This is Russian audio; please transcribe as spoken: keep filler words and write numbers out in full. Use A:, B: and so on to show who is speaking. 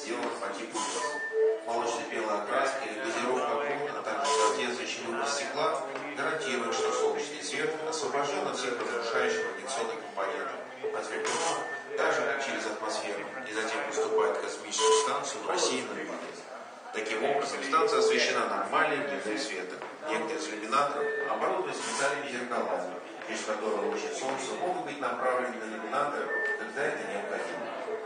A: сделана по типу люстр. Молочно-белая окраска или газировка окон, а также соответствующий выпуск стекла гарантирует, что солнечный свет освобожден от всех разрушающих радиационных компонентов, отвлеклено, так же как через атмосферу, и затем поступает в космическую станцию в рассеянном виде. Таким образом, станция освещена нормальным дневным светом. Некоторые из иллюминаторов оборудованы специальными зеркалами, через которые лучи солнца могут быть направлены на иллюминаторы, когда это необходимо.